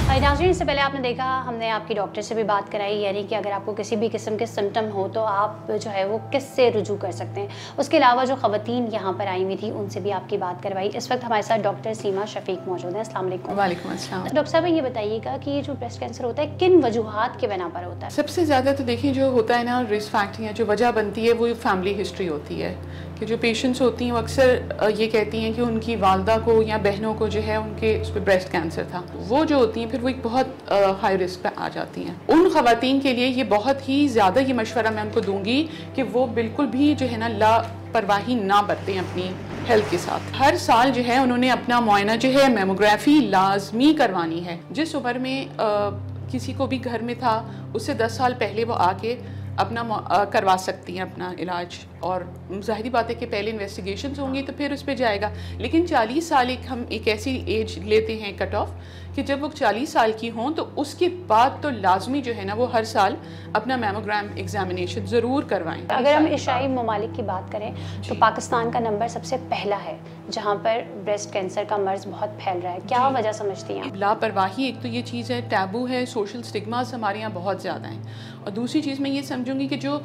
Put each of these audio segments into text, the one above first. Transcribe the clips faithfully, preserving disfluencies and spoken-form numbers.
नाज़रीन, इससे पहले आपने देखा हमने आपकी डॉक्टर से भी बात कराई, यानी कि अगर आपको किसी भी किस्म के सिम्टम हो तो आप जो है वो किससे रुजू कर सकते हैं। उसके अलावा जो ख़वातीन यहाँ पर आई हुई थी उनसे भी आपकी बात करवाई। इस वक्त हमारे साथ डॉक्टर सीमा शफीक मौजूद हैं। अस्सलाम वालेकुम। वालेकुम अस्सलाम। डॉक्टर साहब, ये बताइएगा कि ये जो ब्रेस्ट कैंसर होता है किन वजूहात के बिना पर होता है? सबसे ज़्यादा तो देखिए जो होता है ना, रिस्क फैक्टर या जो वजह बनती है वो फैमिली हिस्ट्री होती है कि जो पेशेंट्स होती हैं वो अक्सर ये कहती हैं कि उनकी वालदा को या बहनों को जो है उनके उस पर ब्रेस्ट कैंसर था। वो जो होती हैं फिर वो एक बहुत हाई रिस्क पे आ जाती हैं। उन ख़वातीन के लिए ये बहुत ही ज़्यादा ये मशवरा मैं उनको दूंगी कि वो बिल्कुल भी जो है ना लापरवाही ना बरतें अपनी हेल्थ के साथ। हर साल जो है उन्होंने अपना मुआयना जो है मेमोग्राफी लाजमी करवानी है। जिस उम्र में आ, किसी को भी घर में था उससे दस साल पहले वो आके अपना आ, करवा सकती हैं अपना इलाज, और ज़ाहिरी बात है कि पहले इन्वेस्टिगेशंस होंगी तो फिर उस पर जाएगा। लेकिन चालीस साल एक हम एक ऐसी एज लेते हैं कट ऑफ कि जब वो चालीस साल की हों तो उसके बाद तो लाजमी जो है ना वो हर साल अपना मेमोग्राम एग्जामिनेशन ज़रूर करवाएं। अगर हम एशियाई ममालिक की बात करें तो पाकिस्तान का नंबर सबसे पहला है जहाँ पर ब्रेस्ट कैंसर का मर्ज बहुत फैल रहा है। क्या वजह समझती हैं? लापरवाही एक तो ये चीज़ है, टैबू है, सोशल स्टिग्मास हमारे यहाँ बहुत ज़्यादा हैं। और दूसरी चीज़ मैं ये समझूंगी कि जो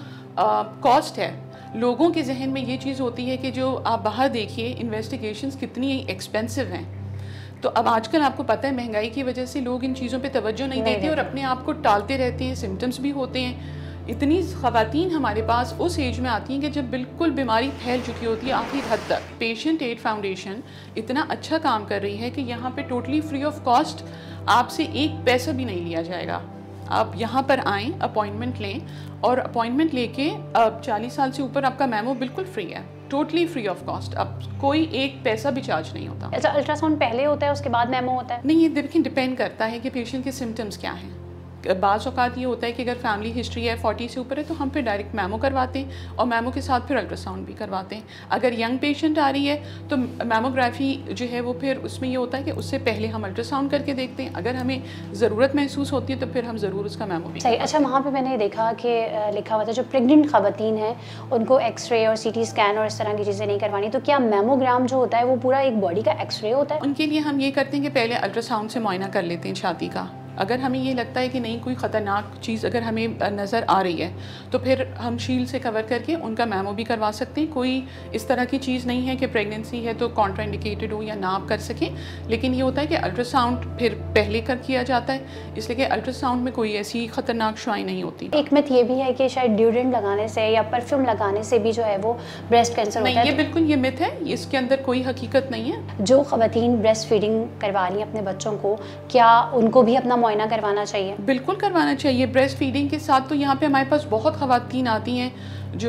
कॉस्ट है, लोगों के जहन में ये चीज़ होती है कि जो आप बाहर देखिए इन्वेस्टिगेशंस कितनी एक्सपेंसिव हैं। तो अब आजकल आपको पता है महंगाई की वजह से लोग इन चीज़ों पे तवज्जो नहीं, नहीं देते और अपने आप को टालते रहते हैं, सिम्टम्स भी होते हैं। इतनी ख़वातीन हमारे पास उस एज में आती हैं कि जब बिल्कुल बीमारी फैल चुकी होती है आखिरी हद तक। पेशेंट एड फाउंडेशन इतना अच्छा काम कर रही है कि यहाँ पे टोटली फ्री ऑफ कॉस्ट आपसे एक पैसा भी नहीं लिया जाएगा। आप यहाँ पर आएँ, अपॉइंटमेंट लें, और अपॉइंटमेंट लेके अब चालीस साल से ऊपर आपका मेमो बिल्कुल फ्री है, टोटली फ्री ऑफ कॉस्ट। अब कोई एक पैसा भी चार्ज नहीं होता। अच्छा, अल्ट्रासाउंड पहले होता है उसके बाद मेमो होता है? नहीं, ये देखिए डिपेंड करता है कि पेशेंट के सिम्टम्स क्या हैं। बाज़ औक़ात ये होता है कि अगर फैमिली हिस्ट्री है फोर्टी से ऊपर है तो हम फिर डायरेक्ट मेमो करवाते हैं और मेमो के साथ फिर अल्ट्रासाउंड भी करवाते हैं। अगर यंग पेशेंट आ रही है तो मेमोग्राफी जो है वो फिर उसमें ये होता है कि उससे पहले हम अल्ट्रासाउंड करके देखते हैं। अगर हमें ज़रूरत महसूस होती है तो फिर हम ज़रूर उसका मेमो भी। सही। अच्छा, वहाँ पर मैंने देखा कि लिखा हुआ था जो प्रेगनेंट ख़वातीन हैं उनको एक्सरे और सी टी स्कैन और इस तरह की चीज़ें नहीं करवानी। तो क्या मेमोग्राम जो होता है वो पूरा एक बॉडी का एक्सरे होता है? उनके लिए हम ये करते हैं कि पहले अल्ट्रासाउंड से मुआयना कर लेते हैं छाती का। अगर हमें ये लगता है कि नहीं कोई ख़तरनाक चीज़ अगर हमें नज़र आ रही है तो फिर हम शील्ड से कवर करके उनका मेमो भी करवा सकते हैं। कोई इस तरह की चीज़ नहीं है कि प्रेगनेंसी है तो कॉन्ट्राइंडिकेटेड हो या ना आप कर सकें, लेकिन ये होता है कि अल्ट्रासाउंड फिर पहले कर किया जाता है, इसलिए कि अल्ट्रासाउंड में कोई ऐसी ख़तरनाक शुआई नहीं होती। एक मिथ ये भी है कि शायद ड्यूरेंट लगाने से या परफ्यूम लगाने से भी जो है वो ब्रेस्ट कैंसर होता है। नहीं, ये बिल्कुल ये मिथ है, इसके अंदर कोई हकीकत नहीं है। जो ख़वातीन ब्रेस्ट फीडिंग करवा रही हैं अपने बच्चों को, क्या उनको भी अपना मुआयना करवाना चाहिए? बिल्कुल करवाना चाहिए। ब्रेस्ट फीडिंग के साथ तो यहाँ पे हमारे पास बहुत ख़वातीन आती हैं जो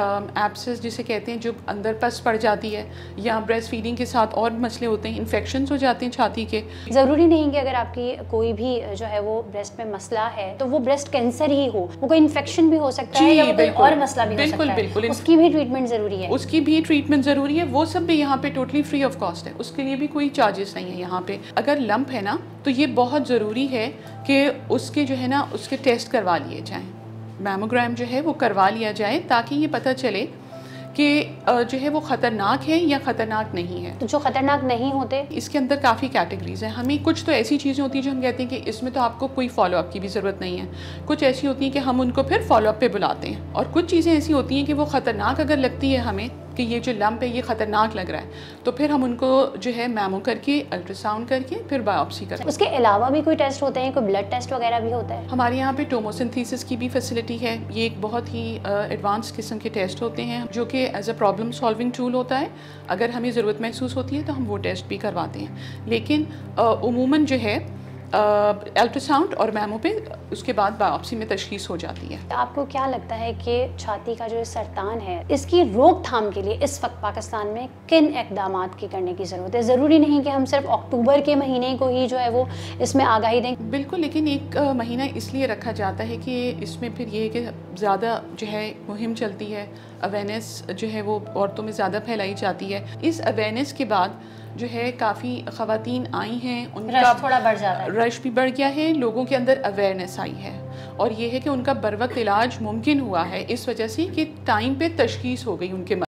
एब्सेस जिसे कहते हैं, जो अंदर पस पड़ जाती है, या ब्रेस्ट फीडिंग के साथ और मसले होते हैं, इन्फेक्शंस हो जाते हैं छाती के। ज़रूरी नहीं कि अगर आपकी कोई भी जो है वो ब्रेस्ट में मसला है तो वो ब्रेस्ट कैंसर ही हो, वो कोई इन्फेक्शन भी हो सकता है या कोई और मसला भी हो सकता है। बिल्कुल, उसकी भी ट्रीटमेंट ज़रूरी है। उसकी भी ट्रीटमेंट ज़रूरी है, वो सब भी यहाँ पे टोटली फ्री ऑफ कॉस्ट है, उसके लिए भी कोई चार्जेस नहीं है यहाँ पे। अगर लंप है ना तो ये बहुत ज़रूरी है कि उसके जो है ना उसके टेस्ट करवा लिए जाएँ, मेमोग्राम जो है वो करवा लिया जाए ताकि ये पता चले कि जो है वो ख़तरनाक है या ख़तरनाक नहीं है। तो जो ख़तरनाक नहीं होते, इसके अंदर काफ़ी कैटेगरीज हैं। हमें कुछ तो ऐसी चीज़ें होती हैं जो हम कहते हैं कि इसमें तो आपको कोई फॉलोअप की भी ज़रूरत नहीं है। कुछ ऐसी होती हैं कि हम उनको फिर फॉलोअप पे बुलाते हैं, और कुछ चीज़ें ऐसी होती हैं कि वो ख़तरनाक अगर लगती है हमें कि ये जो लंप है ये ख़तरनाक लग रहा है तो फिर हम उनको जो है मेमो करके अल्ट्रासाउंड करके फिर बायोप्सी करते हैं। उसके अलावा भी कोई टेस्ट होते हैं, कोई ब्लड टेस्ट वगैरह भी होता है? हमारे यहाँ पे टोमोसिंथेसिस की भी फैसिलिटी है। ये एक बहुत ही एडवांस किस्म के टेस्ट होते हैं जो कि as a problem solving tool होता है। अगर हमें ज़रूरत महसूस होती है तो हम वो टेस्ट भी करवाते हैं, लेकिन उमूमन जो है अल्ट्रासाउंड और मेमो पे उसके बाद बायोप्सी में तशखीस हो जाती है। आपको क्या लगता है कि छाती का जो सरतान है इसकी रोकथाम के लिए इस वक्त पाकिस्तान में किन इक़दाम की करने की ज़रूरत है? ज़रूरी नहीं कि हम सिर्फ अक्टूबर के महीने को ही जो है वो इसमें आगाही दें। बिल्कुल, लेकिन एक महीना इसलिए रखा जाता है कि इसमें फिर ये कि ज़्यादा जो है मुहिम चलती है, अवेयरनेस जो है वो औरतों में ज़्यादा फैलाई जाती है। इस अवेयरनेस के बाद जो है काफ़ी ख़वातीन आई हैं, उनका रश थोड़ा बढ़ जाता है, रश भी बढ़ गया है, लोगों के अंदर अवेयरनेस आई है, और ये है कि उनका बर वक्त इलाज मुमकिन हुआ है इस वजह से कि टाइम पे तशखीस हो गई उनके